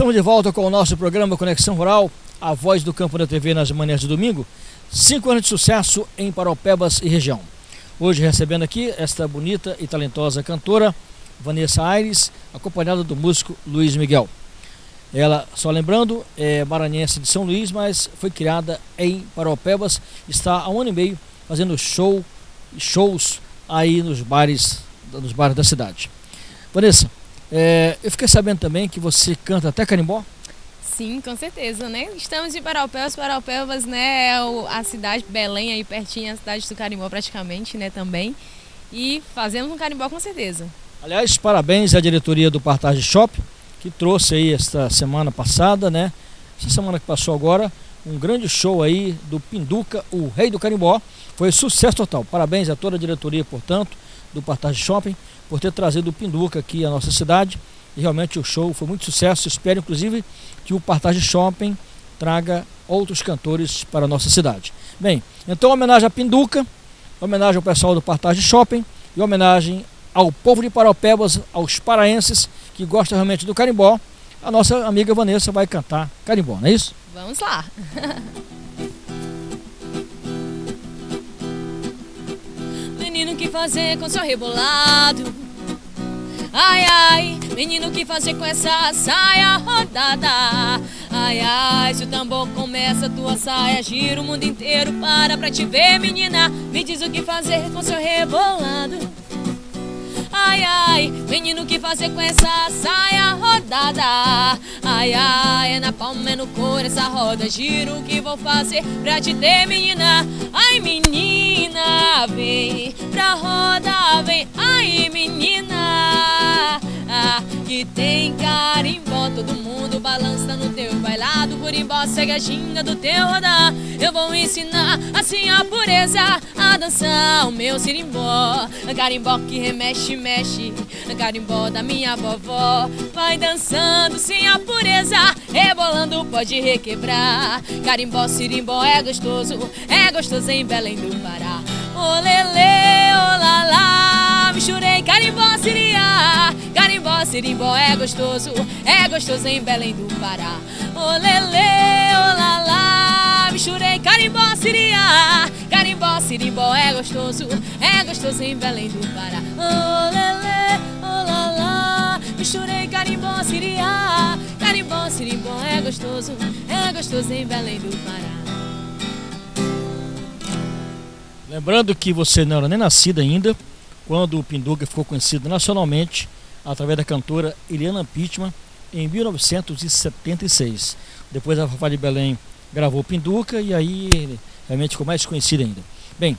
Estamos de volta com o nosso programa Conexão Rural, a voz do campo da TV nas manhãs de domingo. 5 anos de sucesso em Paraupebas e região. Hoje recebendo aqui esta bonita e talentosa cantora, Vanessa Aires, acompanhada do músico Luiz Miguel. Ela, só lembrando, é maranhense de São Luís, mas foi criada em Paraupebas, está há 1 ano e meio fazendo shows aí nos bares da cidade. Vanessa, eu fiquei sabendo também que você canta até carimbó? Sim, com certeza, né? Estamos em Paraupebas, né, é a cidade, Belém aí pertinho, a cidade do carimbó praticamente, né, também. E fazemos um carimbó com certeza. Aliás, parabéns à diretoria do Partage Shopping, que trouxe aí esta semana passada, né, essa semana que passou agora, um grande show aí do Pinduca, o rei do carimbó. Foi sucesso total. Parabéns a toda a diretoria, portanto, do Partage Shopping, por ter trazido o Pinduca aqui à nossa cidade. E realmente o show foi muito sucesso. Espero, inclusive, que o Partage Shopping traga outros cantores para a nossa cidade. Bem, então, homenagem a Pinduca, homenagem ao pessoal do Partage Shopping e homenagem ao povo de Paraupebas, aos paraenses que gostam realmente do carimbó. A nossa amiga Vanessa vai cantar carimbó, não é isso? Vamos lá! Menino, que fazer com seu rebolado? Ai, ai, menino, que fazer com essa saia rodada? Ai, ai, se o tambor começa, tua saia gira o mundo inteiro para pra te ver, menina. Me diz o que fazer com seu rebolado. Ai, ai, menino, que fazer com essa saia rodada? Ai, ai, é na palma, é no couro essa roda gira. O que vou fazer pra te ter, menina? Ai, menina, vem pra roda, vem. Ai, menina, que tem carimbó, todo mundo balança no teu bailado. Curimbó segue a ginga do teu rodar. Eu vou ensinar assim a pureza a dançar o meu sirimbó. Carimbó que remexe, mexe, carimbó da minha vovó. Vai dançando sem a pureza, rebolando pode requebrar. Carimbó, sirimbó é gostoso em Belém do Pará. Ô lelê, ô lalá, misturei carimbó, siriá. Carimbó, sirimbó é gostoso em Belém do Pará. Ô lelê, ô lalá, misturei carimbó, siriá. Carimbó, sirimbó é gostoso em Belém do Pará. Ô lelê, ô lalá, misturei carimbó, siriá. Carimbó, sirimbó é gostoso em Belém do Pará. Lembrando que você não era nem nascida ainda quando o Pinduca ficou conhecido nacionalmente através da cantora Eliana Pittman em 1976. Depois a Fafá de Belém gravou o Pinduca e aí ele realmente ficou mais conhecido ainda. Bem,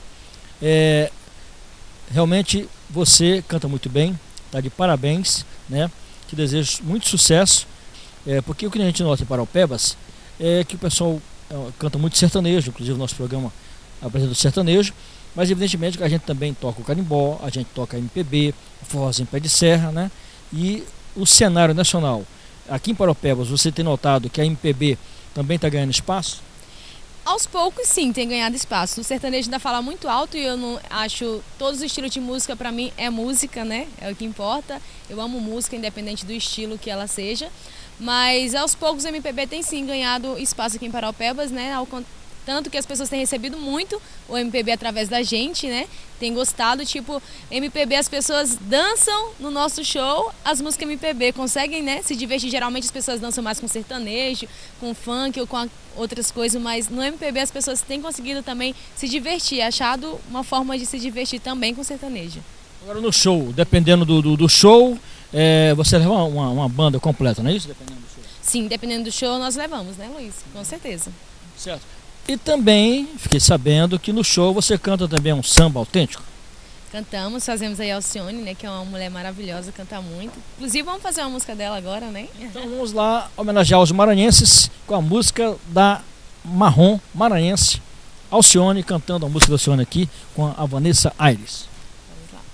realmente você canta muito bem, tá de parabéns, né? Te desejo muito sucesso, porque o que a gente nota em Paraupebas é que o pessoal canta muito sertanejo, inclusive o nosso programa apresenta o sertanejo, mas evidentemente que a gente também toca o carimbó, a gente toca MPB, o forrozinho pé de serra, né? E o cenário nacional. Aqui em Paraupebas, você tem notado que a MPB também está ganhando espaço? Aos poucos, sim, tem ganhado espaço. O sertanejo ainda fala muito alto e eu não acho... Todos os estilos de música, para mim, é música, né? É o que importa. Eu amo música, independente do estilo que ela seja. Mas, aos poucos, o MPB tem, sim, ganhado espaço aqui em Paraupebas, né? Tanto que as pessoas têm recebido muito o MPB através da gente, né? Tem gostado, tipo, MPB, as pessoas dançam no nosso show, as músicas MPB conseguem, né, se divertir. Geralmente as pessoas dançam mais com sertanejo, com funk ou com outras coisas, mas no MPB as pessoas têm conseguido também se divertir, achado uma forma de se divertir também com sertanejo. Agora no show, dependendo do show, você leva uma banda completa, não é isso? Dependendo do show. Sim, dependendo do show nós levamos, né, Luiz? Com certeza. Certo. E também fiquei sabendo que no show você canta também um samba autêntico. Cantamos, fazemos aí a Alcione, né, que é uma mulher maravilhosa, canta muito. Inclusive vamos fazer uma música dela agora, né? Então vamos lá homenagear os maranhenses com a música da Marrom maranhense, Alcione, cantando a música da Alcione aqui com a Vanessa Aires. Vamos lá.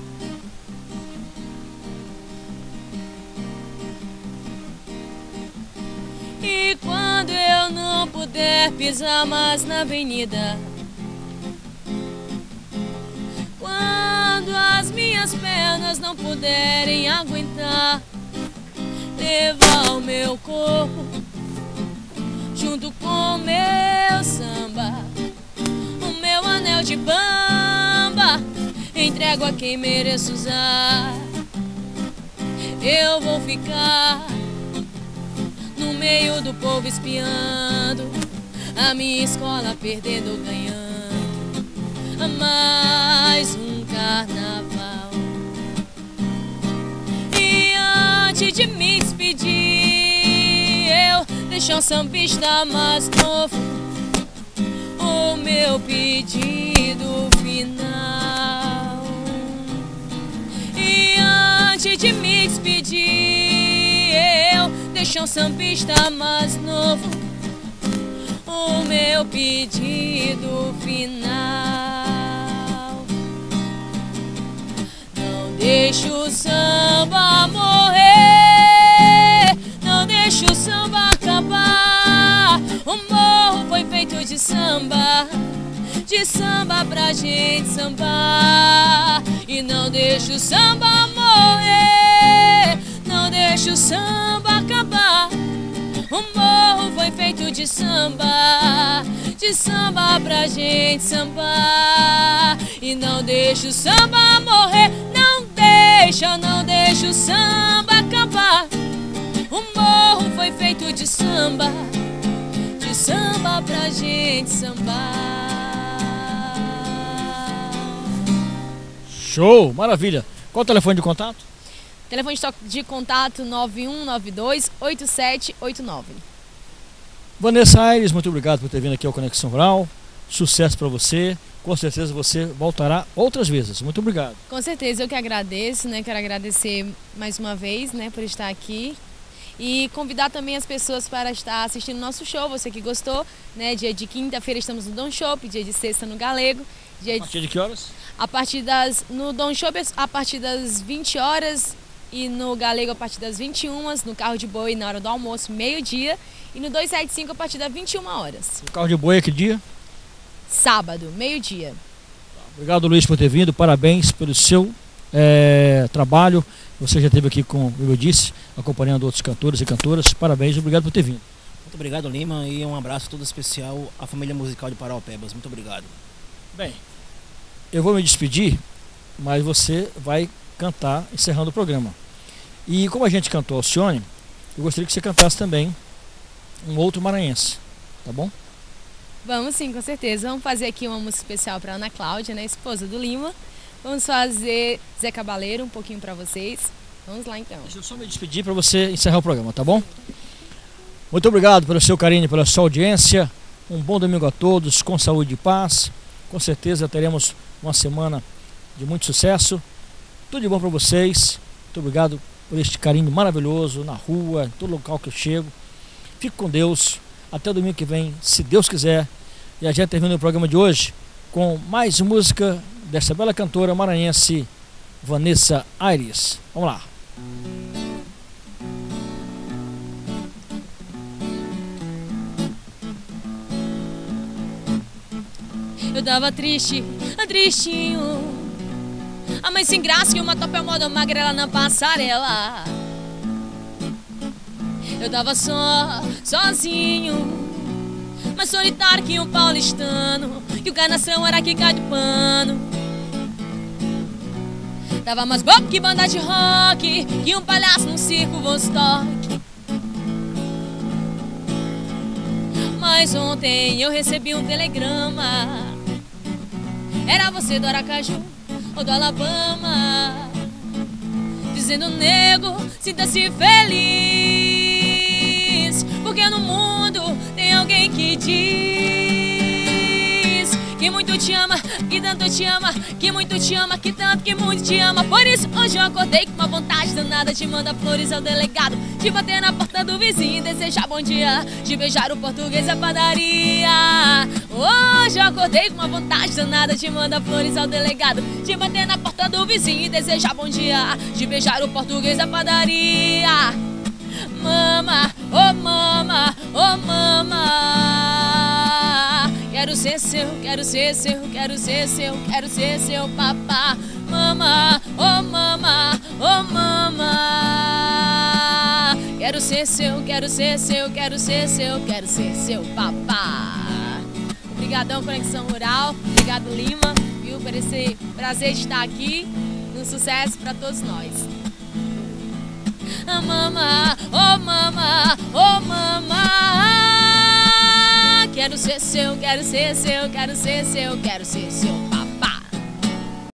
E quando eu não puder pisar mais na avenida, quando as minhas pernas não puderem aguentar, levar o meu corpo junto com o meu samba, o meu anel de bamba, entrego a quem mereço usar. Eu vou ficar no meio do povo espiando a minha escola perdendo ou ganhando mais um carnaval. E antes de me despedir, eu deixo um sambista mais novo o meu pedido final. E antes de me despedir, eu deixo um sambista mais novo o meu pedido final. Não deixe o samba morrer, não deixe o samba acabar. O morro foi feito de samba pra gente sambar. E não deixe o samba morrer, não deixe o samba acabar. O morro foi feito de samba pra gente sambar. E não deixe o samba morrer, não deixe o samba acabar. O morro foi feito de samba pra gente sambar. Show, maravilha. Qual o telefone de contato? Telefone de contato 9192-8789. Vanessa Aires, muito obrigado por ter vindo aqui ao Conexão Rural. Sucesso para você. Com certeza você voltará outras vezes. Muito obrigado. Com certeza, eu que agradeço, né? Quero agradecer mais uma vez, né, por estar aqui. E convidar também as pessoas para estar assistindo nosso show, você que gostou, né? Dia de quinta-feira estamos no Dom Shop, dia de sexta no Galego. A partir de que horas? No Dom Shop a partir das 20 horas e no Galego a partir das 21, no Carro de Boi na hora do almoço, meio-dia, e no 275 a partir das 21 horas. O Carro de Boi é que dia? Sábado, meio-dia. Obrigado, Luiz, por ter vindo, parabéns pelo seu trabalho. Você já esteve aqui, como eu disse, acompanhando outros cantores e cantoras. Parabéns, obrigado por ter vindo. Muito obrigado, Lima, e um abraço todo especial à família musical de Paraupebas. Muito obrigado. Bem, eu vou me despedir, mas você vai cantar encerrando o programa. E como a gente cantou Alcione, eu gostaria que você cantasse também um outro maranhense, tá bom? Vamos sim, com certeza. Vamos fazer aqui uma música especial para Ana Cláudia, né, esposa do Lima. Vamos fazer Zé Cabaleiro um pouquinho para vocês. Vamos lá então. Deixa eu só me despedir para você encerrar o programa, tá bom? Muito obrigado pelo seu carinho, pela sua audiência. Um bom domingo a todos, com saúde e paz. Com certeza teremos uma semana de muito sucesso. Tudo de bom para vocês. Muito obrigado por este carinho maravilhoso na rua, em todo local que eu chego. Fique com Deus. Até o domingo que vem, se Deus quiser. E a gente termina o programa de hoje com mais música dessa bela cantora maranhense, Vanessa Aires. Vamos lá. Eu tava triste, tristinho, a mãe sem graça e uma top moda magrela na passarela. Eu tava sozinho, mais solitário que um paulistano, que o carnação era que cai de pano. Tava mais bobo que banda de rock, que um palhaço num circo Vostok. Mas ontem eu recebi um telegrama. Era você do Aracaju ou do Alabama, dizendo: nego, sinta-se feliz, porque no mundo tem alguém que diz que muito te ama, que tanto te ama, que muito te ama, que tanto, que muito te ama. Por isso hoje eu acordei com uma vontade danada de mandar flores ao delegado, de bater na porta do vizinho e desejar bom dia, de beijar o português da padaria. Hoje eu acordei com uma vontade danada de mandar flores ao delegado, de bater na porta do vizinho e desejar bom dia, de beijar o português da padaria. Mama, oh mama, oh mama, quero ser seu, quero ser seu, quero ser seu, quero ser seu papá. Mama, oh mama, oh mama, ser seu, quero ser seu, quero ser seu, quero ser seu papá. Obrigadão, Conexão Rural. Obrigado, Lima, viu, por esse prazer de estar aqui. Um sucesso para todos nós. Ah, mama, oh mama, oh mama. Quero ser seu, quero ser seu, quero ser seu, quero ser seu papá.